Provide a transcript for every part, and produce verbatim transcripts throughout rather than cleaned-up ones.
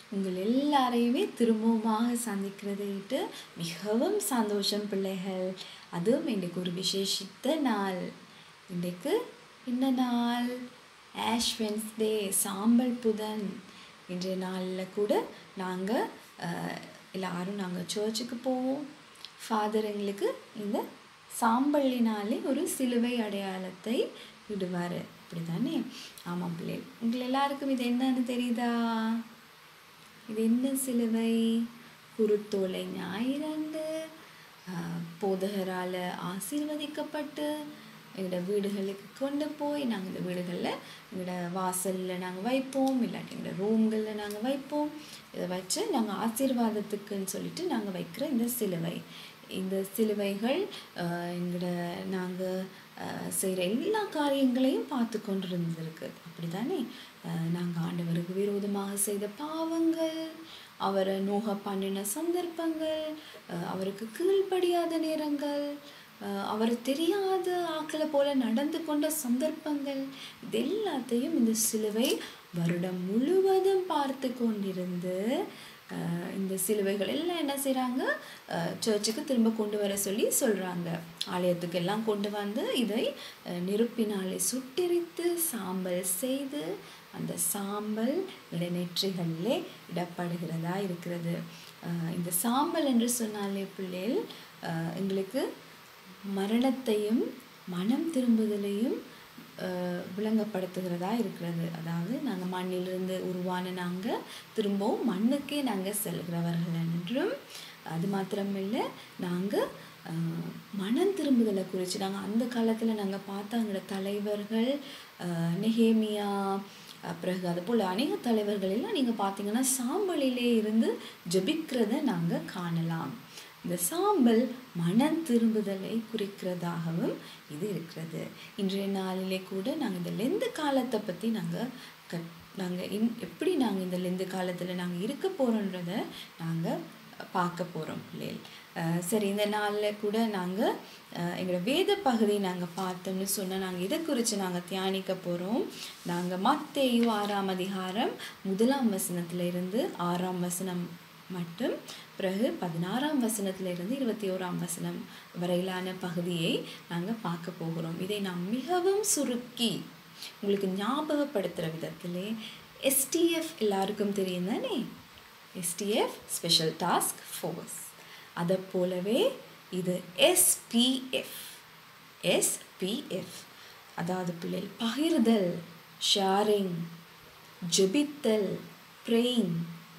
உங்கள் எல்லாரையுமே திரும்பவுமாக சந்திக்கிறதையிட்டு மிகவும் சந்தோஷம் பிள்ளைகள். அதுவும் இன்றைக்கு ஒரு விசேஷித்த நாள். இன்றைக்கு என்ன நாள்? ஆஷ் வென்ஸ்டே, சாம்பல் புதன். இன்றைய நாளில் கூட நாங்கள் எல்லாரும் நாங்கள் சர்ச்சுக்கு போவோம். ஃபாதர் எங்களுக்கு இந்த சாம்பலினாலே ஒரு சிலுவை அடையாளத்தை விடுவார். அப்படி தானே? ஆமாம் பிள்ளை, உங்கள் எல்லாருக்கும் இது என்னன்னு தெரியுதா? இது என்ன சிலுவை? குருத்தோலை ஞாயிறண்டு போதகரால் ஆசீர்வதிக்கப்பட்டு எங்களோட வீடுகளுக்கு கொண்டு போய் நாங்கள் இந்த வீடுகளில் எங்களோட வாசலில் நாங்கள் வைப்போம், இல்லாட்டி எங்களோட ரூம்களில் நாங்கள் வைப்போம். இதை வச்சு நாங்கள் ஆசீர்வாதத்துக்குன்னு சொல்லிட்டு நாங்கள் வைக்கிற இந்த சிலுவை. இந்த சிலுவைகள் எங்களோட நாங்கள் செய்கிற எல்லா காரியங்களையும் பார்த்து கொண்டு இருந்திருக்கு. அப்படி தானே? நாங்கள் ஆண்டவருக்கு விரோதமாக செய்த பாவங்கள், அவரை நோக பண்ணின சந்தர்ப்பங்கள், அவருக்கு கீழ்ப்படியாத நேரங்கள், அவர் தெரியாத ஆக்களை போல நடந்து கொண்ட சந்தர்ப்பங்கள், இது எல்லாத்தையும் இந்த சிலுவை வருடம் முழுவதும் பார்த்து கொண்டிருந்து இந்த சிலுவைகள் எல்லாம் என்ன செய்கிறாங்க? சர்ச்சுக்கு திரும்ப கொண்டு வர சொல்லி சொல்கிறாங்க. ஆலயத்துக்கு எல்லாம் கொண்டு வந்து இதை நெருப்பினாலே சுட்டெரித்து சாம்பல் செய்து அந்த சாம்பல் இடைநெற்றிகளிலே இடப்படுகிறதா இருக்கிறது. இந்த சாம்பல் என்று சொன்னாலே பிள்ளைகள் எங்களுக்கு மரணத்தையும் மனம் திரும்புதலையும் விளங்கப்படுத்துகிறதா இருக்கிறது. அதாவது நாங்கள் மண்ணிலிருந்து உருவான நாங்கள் திரும்பவும் மண்ணுக்கே நாங்கள் செல்கிறவர்கள் என்றும், அது மாத்திரமில்லை நாங்கள் மனம் திரும்புதலை குறித்து நாங்கள் அந்த காலத்தில் நாங்கள் பார்த்தா எங்களோட தலைவர்கள் நெகேமியா, பிறகு அது போல் அநேக தலைவர்கள் எல்லாம் நீங்கள் பார்த்தீங்கன்னா சாம்பலிலே இருந்து ஜெபிக்கிறத நாங்கள் காணலாம். இந்த சாம்பல் மனம் திரும்புதலை குறிக்கிறதாகவும் இது இருக்கிறது. இன்றைய நாளிலே கூட நாங்கள் இந்த லெந்து காலத்தை பற்றி நாங்கள் கட் நாங்கள் இன் எப்படி நாங்கள் இந்த லெந்து காலத்தில் நாங்கள் இருக்க போகிறோன்றதை நாங்கள் பார்க்க போகிறோம் பிள்ளைகள். சரி, இந்த நாளில் கூட நாங்கள் எங்களோட வேத பகுதி நாங்கள் பார்த்தோம்னு சொன்னால் நாங்கள் இதை குறித்து நாங்கள் தியானிக்க போகிறோம். நாங்கள் மத்தேயு ஆறாம் அதிகாரம் முதலாம் வசனத்தில் இருந்து ஆறாம் வசனம் மட்டும், பிறகு பதினாறாம் வசனத்திலிருந்து இருபத்தி ஓராம் வசனம் வரையிலான பகுதியை நாங்கள் பார்க்க போகிறோம். இதை நாம் மிகவும் சுருக்கி உங்களுக்கு ஞாபகப்படுத்துகிற விதத்திலே எஸ்டிஎஃப் எல்லாருக்கும் தெரியும் தானே? STF special task force. அதை போலவே இது எஸ்பிஎஃப். எஸ்பிஎஃப் அதாவது பிள்ளைகள் பகிர்தல், ஷேரிங், ஜெபித்தல், ப்ரேயிங்,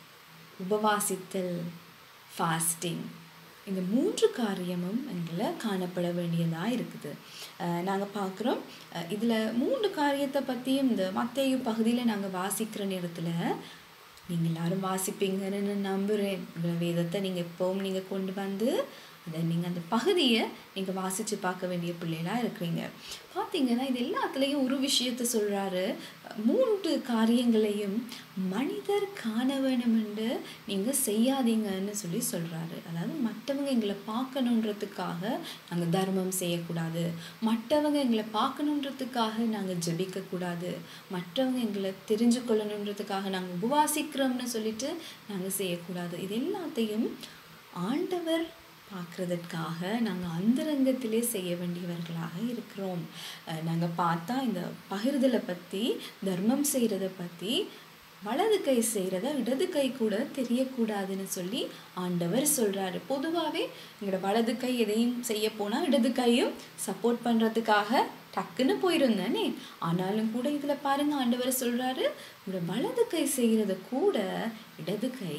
உபவாசித்தல், ஃபாஸ்டிங். இந்த மூன்று காரியமும் எங்களை காணப்பட வேண்டியதாக இருக்குது. நாங்கள் பார்க்குறோம் இதில் மூன்று காரியத்தை பற்றியும் இந்த மத்தேயு பகுதியில் நாங்கள் வாசிக்கிற நேரத்தில் நீங்கள் எல்லாரும் வாசிப்பீங்கன்னு நான் நம்புகிறேன். உங்களை வேதத்தை நீங்கள் எப்போவும் நீங்கள் கொண்டு வந்து அதை நீங்கள் அந்த பகுதியை நீங்கள் வாசித்து பார்க்க வேண்டிய பிள்ளைகளாக இருக்கிறீங்க. பார்த்தீங்கன்னா இது எல்லாத்துலேயும் ஒரு விஷயத்தை சொல்கிறாரு. மூன்று காரியங்களையும் மனிதர் காண வேணும் என்று நீங்கள் செய்யாதீங்கன்னு சொல்லி சொல்கிறாரு. அதாவது மற்றவங்க எங்களை பார்க்கணுன்றதுக்காக நாங்கள் தர்மம் செய்யக்கூடாது, மற்றவங்க எங்களை பார்க்கணுன்றதுக்காக நாங்கள் ஜெபிக்கக்கூடாது, மற்றவங்க எங்களை தெரிஞ்சு கொள்ளணுன்றதுக்காக நாங்கள் உபவாசிக்கிறோம்னு சொல்லிட்டு நாங்கள் செய்யக்கூடாது. இது எல்லாத்தையும் ஆண்டவர் பார்க்குறதுக்காக நாங்கள் அந்தரங்கத்திலே செய்ய வேண்டியவர்களாக இருக்கிறோம். நாங்கள் பார்த்தா இந்த பகிர்தலை பற்றி, தர்மம் செய்கிறத பற்றி, வலது கை செய்கிறத இடது கை கூட தெரியக்கூடாதுன்னு சொல்லி ஆண்டவர் சொல்கிறாரு. பொதுவாகவே எங்களோட வலது கை எதையும் செய்ய போனால் இடது கையும் சப்போர்ட் பண்ணுறதுக்காக டக்குன்னு போயிருந்தானே. ஆனாலும் கூட இதில் பாருங்கள், ஆண்டவர் சொல்கிறாரு உங்களோட வலது கை செய்கிறத கூட இடது கை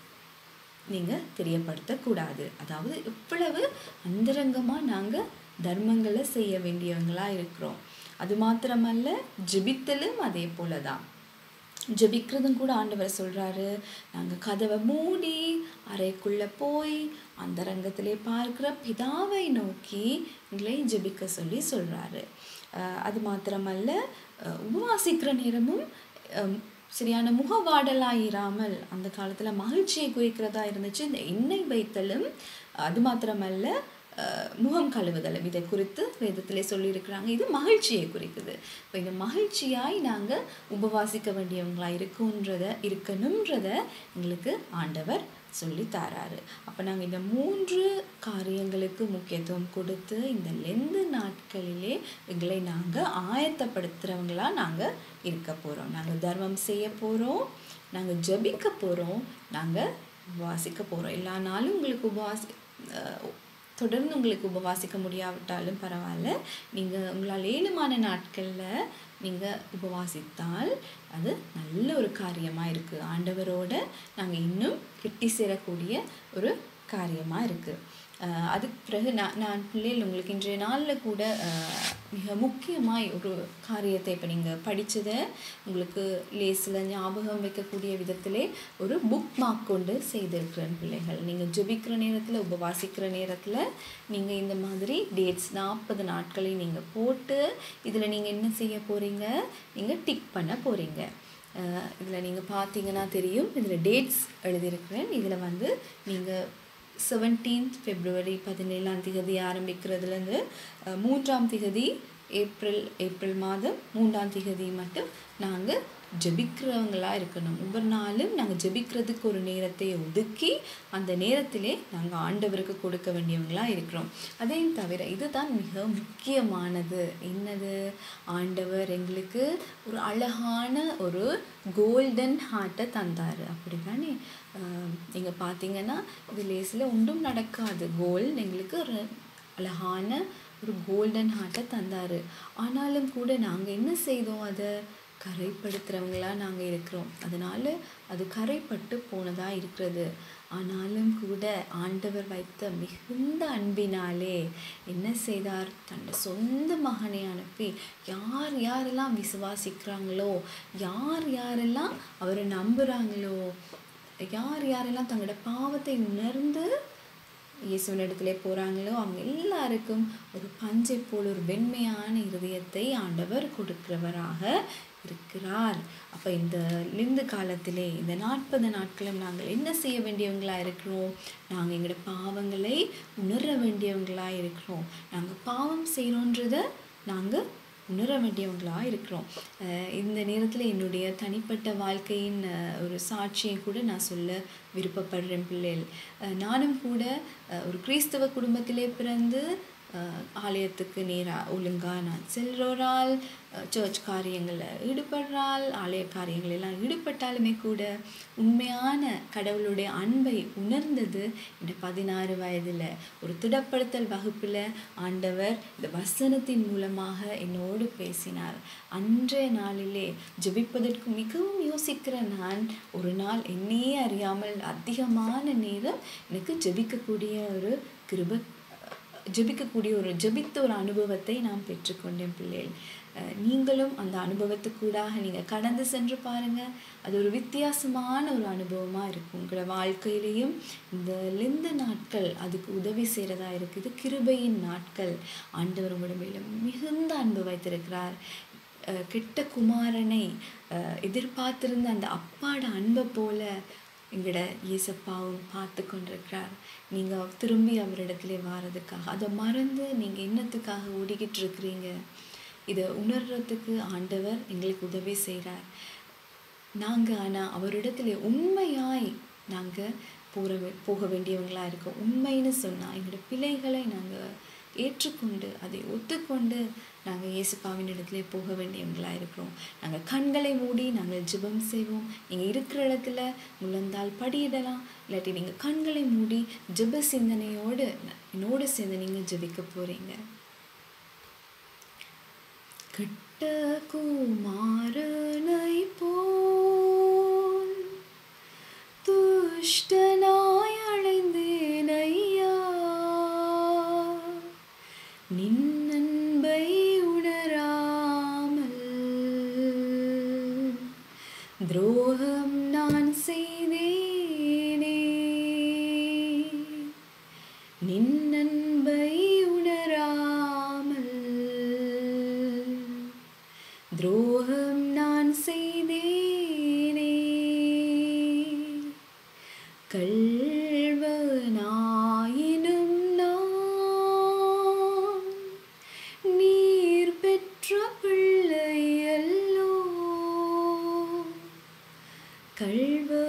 நீங்கள் தெரியப்படுத்தக்கூடாது. அதாவது இவ்வளவு அந்தரங்கமாக நாங்கள் தர்மங்களை செய்ய வேண்டியவங்களாக இருக்கிறோம். அது மாத்திரமல்ல, ஜெபித்தலும் அதே போல தான். ஜெபிக்கிறதும் கூட ஆண்டவர் சொல்கிறாரு, நாங்கள் கதவை மூடி அறைக்குள்ளே போய் அந்தரங்கத்திலே பார்க்குற பிதாவை நோக்கி எங்களை ஜெபிக்க சொல்லி சொல்கிறாரு. அது மாத்திரமல்ல, உபவாசிக்கிற நேரமும் சரியான முகவாடலாக இராமல் அந்த காலத்தில் மகிழ்ச்சியை குறிக்கிறதா இருந்துச்சு இந்த எண்ணெய் வைத்தலும். அது மாத்திரமல்ல, முகம் கழுவுதல் இதை குறித்து வேதத்திலே சொல்லியிருக்கிறாங்க. இது மகிழ்ச்சியை குறிக்குது. இப்போ இந்த மகிழ்ச்சியாய் நாங்கள் உபவாசிக்க வேண்டியவங்களாக இருக்குன்றத இருக்கணுன்றத எங்களுக்கு ஆண்டவர் சொல்லி தராரு. அப்போ நாங்கள் இந்த மூன்று காரியங்களுக்கு முக்கியத்துவம் கொடுத்து இந்த லெந்து நாட்களிலே எங்களை நாங்கள் ஆயத்தப்படுத்துகிறவங்களா நாங்கள் இருக்க போகிறோம். நாங்கள் தர்மம் செய்ய போகிறோம், நாங்கள் ஜபிக்க போகிறோம், நாங்கள் உபவாசிக்க போகிறோம். எல்லா நாளும் உங்களுக்கு உபவாசி தொடர்ந்து உங்களுக்கு உபவாசிக்க முடியாவிட்டாலும் பரவாயில்ல, நீங்கள் உங்களால் ஏழுமான நாட்களில் நீங்கள் உபவாசித்தால் அது நல்ல ஒரு காரியமாக இருக்குது. ஆண்டவரோட நாங்கள் இன்னும் கிட்டி சேரக்கூடிய ஒரு காரியமாக இருக்குது. அதுக்கு பிறகு நான் நான் பிள்ளைகள் உங்களுக்கு இன்றைய நாளில் கூட மிக முக்கியமாக ஒரு காரியத்தை இப்போ நீங்கள் படித்ததை உங்களுக்கு லேசில் ஞாபகம் வைக்கக்கூடிய விதத்திலே ஒரு புக் மார்க் கொண்டு செய்திருக்கிறேன் பிள்ளைகள். நீங்கள் ஜெபிக்கிற நேரத்தில் உபவாசிக்கிற நேரத்தில் நீங்கள் இந்த மாதிரி டேட்ஸ் நாற்பது நாட்களை நீங்கள் போட்டு இதில் நீங்கள் என்ன செய்ய போகிறீங்க, நீங்கள் டிக் பண்ண போகிறீங்க. இதில் நீங்கள் பார்த்தீங்கன்னா தெரியும், இதில் டேட்ஸ் எழுதியிருக்கிறேன். இதில் வந்து நீங்கள் செவன்டீன்த் பிப்ரவரி பதினேழாம் திகதி ஆரம்பிக்கிறதுலேருந்து மூன்றாம் திகதி ஏப்ரல் ஏப்ரல் மாதம் மூன்றாம் திகதி மட்டும் நாங்கள் ஜெபிக்கிறவங்களாக இருக்கணும். ஒவ்வொரு நாளும் நாங்கள் ஜெபிக்கிறதுக்கு ஒரு நேரத்தை ஒதுக்கி அந்த நேரத்திலே நாங்கள் ஆண்டவருக்கு கொடுக்க வேண்டியவங்களாக இருக்கிறோம். அதையும் தவிர இதுதான் மிக முக்கியமானது. என்னது, ஆண்டவர் எங்களுக்கு ஒரு அழகான ஒரு கோல்டன் ஹார்ட்டை தந்தார். அப்படி தானே நீங்கள் பார்த்தீங்கன்னா இது லேசில் ஒன்றும் நடக்காது. கோல்டு எங்களுக்கு ஒரு அழகான ஒரு கோல்டன் ஹார்ட்டை தந்தார். ஆனாலும் கூட நாங்கள் என்ன செய்தோம், அதை கரைப்படுத்துகிறவங்களாக நாங்கள் இருக்கிறோம். அதனால் அது கரைப்பட்டு போனதாக இருக்கிறது. ஆனாலும் கூட ஆண்டவர் வைத்த மிகுந்த அன்பினாலே என்ன செய்தார், தன்னோட சொந்த மகனை அனுப்பி யார் யாரெல்லாம் விசுவாசிக்கிறாங்களோ, யார் யாரெல்லாம் அவரை நம்புகிறாங்களோ, யார் யாரெல்லாம் தங்களோட பாவத்தை உணர்ந்து இயேசுவின் இடத்துல போகிறாங்களோ அவங்க எல்லாருக்கும் ஒரு பஞ்சை போல் ஒரு வெண்மையான இருதயத்தை ஆண்டவர் கொடுக்கிறவராக இருக்கிறார். அப்போ இந்த லிந்து காலத்திலே இந்த நாற்பது நாட்களும் நாங்கள் என்ன செய்ய வேண்டியவங்களாக இருக்கிறோம், நாங்கள் எங்களோட பாவங்களை உணர வேண்டியவங்களாக இருக்கிறோம். நாங்கள் பாவம் செய்கிறோன்றதை நாங்கள் உணர வேண்டியவங்களாக இருக்கிறோம். இந்த நேரத்தில் என்னுடைய தனிப்பட்ட வாழ்க்கையின் ஒரு சாட்சியை கூட நான் சொல்ல விருப்பப்படுறேன் பிள்ளைகள். நானும் கூட ஒரு கிறிஸ்தவ குடும்பத்திலே பிறந்து ஆலயத்துக்கு நேராக ஒழுங்காக நான் செல்றோரால், சர்ச் காரியங்களில் ஈடுபடுறாள், ஆலய காரியங்கள் எல்லாம் ஈடுபட்டாலுமே கூட உண்மையான கடவுளுடைய அன்பை உணர்ந்தது இந்த பதினாறு வயதில் ஒரு திடப்படுத்தல் வகுப்பில் ஆண்டவர் இந்த வசனத்தின் மூலமாக என்னோடு பேசினார். அன்றைய நாளிலே ஜெபிப்பதற்கு மிகவும் யோசிக்கிற நான் ஒரு நாள் என்னையே அறியாமல் அதிகமான நேரம் எனக்கு ஜெபிக்கக்கூடிய ஒரு கிருபை ஜெபிக்கக்கூடிய ஒரு ஜெபித்த ஒரு அனுபவத்தை நான் பெற்றுக்கொண்டேன் பிள்ளைகள். நீங்களும் அந்த அனுபவத்துக்கூடாக நீங்கள் கடந்து சென்று பாருங்கள். அது ஒரு வித்தியாசமான ஒரு அனுபவமாக இருக்கும். உங்களோட வாழ்க்கையிலையும் இந்த லெந்து நாட்கள் அதுக்கு உதவி செய்கிறதா இருக்குது. கிருபையின் நாட்கள். ஆண்டவர் உங்களோட மேலே மிகுந்த அன்பு வைத்திருக்கிறார். கெட்ட குமாரனை எதிர்பார்த்திருந்த அந்த அப்பாட அன்பை போல எங்களோட இயேசப்பாவும் பார்த்து கொண்டிருக்கிறார். நீங்கள் திரும்பி அவரிடத்துல வாரதுக்காக, அதை மறந்து நீங்கள் என்னத்துக்காக ஓடிக்கிட்டு இருக்கிறீங்க, இதை உணர்றதுக்கு ஆண்டவர் எங்களுக்கு உதவி செய்கிறார். நாங்கள் ஆனால் அவரிடத்துல உண்மையாய் நாங்கள் போகிற போக வேண்டியவங்களாக இருக்கோம். உண்மைன்னு சொன்னால் எங்களோட பிள்ளைகளை நாங்கள் ஏற்றுக்கொண்டு அதை ஒத்துக்கொண்டு நாங்கள் இயேசுப்பாவின் இடத்துல போக வேண்டியவங்களாக இருக்கிறோம். நாங்கள் கண்களை மூடி நாங்கள் ஜெபம் செய்வோம். நீங்கள் இருக்கிற இடத்துல முழந்தால் படியிடலாம், இல்லாட்டி நீங்கள் கண்களை மூடி ஜெப சிந்தனையோடு என்னோடு சேர்ந்து நீங்கள் ஜெபிக்க போகிறீங்க. கெட்ட குமாரனை போல் துஷ்டனாய் அடைந்தேன் ஐயா, நின் அன்பை உணராமல் துரோகம் நான் செய்தேனே, நின் அன்பை உணராமல் துரோகம் நான் செய்தேனே, கள்வனாயினும் நான்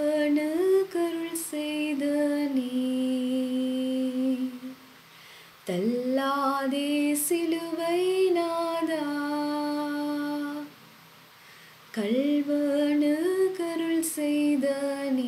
கல்வனுக்கருள் செய்த நீ தள்ளாதே சிலுவை நாதா, கல்வனுக்கருள் செய்த நீ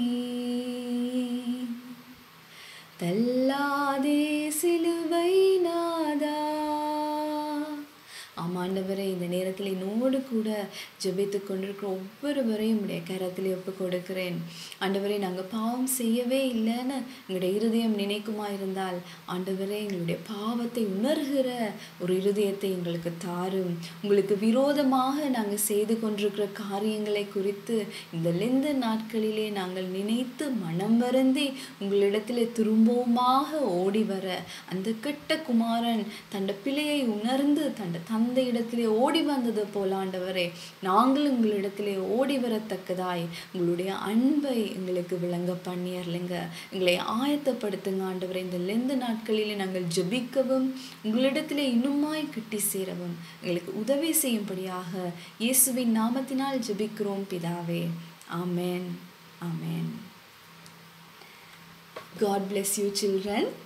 தள்ளாதே சிலுவை நாதா. ஆமாண்டவரே, இந்த நேரத்தில் என்னோடு கூட ஜெபித்து கொண்டிருக்கிற ஒவ்வொருவரையும் உடைய கரத்தில் ஒப்பு கொடுக்கிறேன். ஆண்டவரே, நாங்கள் பாவம் செய்யவே இல்லைன்னு எங்களுடைய இருதயம் நினைக்குமா இருந்தால், ஆண்டவரே எங்களுடைய பாவத்தை உணர்கிற ஒரு இருதயத்தை எங்களுக்கு தாரும். உங்களுக்கு விரோதமாக நாங்கள் செய்து கொண்டிருக்கிற காரியங்களை குறித்து இந்த லெந்த நாட்களிலே நாங்கள் நினைத்து மனம் வருந்தி உங்களிடத்தில் திரும்பவுமாக ஓடி வர, அந்த கெட்ட குமாரன் தன் பிள்ளையை உணர்ந்து தன் தந்தை இடத்திலே ஓடி வந்தது போல ஆண்டவரே, நாங்கள் உங்களிடத்திலே ஓடி வரத்தக்கதாய் உங்களுடைய அன்பை எங்களுக்கு விளங்க பண்ணியர்லைங்க. எங்களை ஆயத்தப்படுத்துங்க ஆண்டவரே. இந்த லெந்த நாட்களிலே நாங்கள் ஜெபிக்கவும் உங்களிடத்திலே இன்னுமாய் கிட்டி சேரவும் எங்களுக்கு உதவி செய்யும்படியாக இயேசுவின் நாமத்தினால் ஜெபிக்கிறோம் பிதாவே. ஆமென், ஆமென். God bless you children.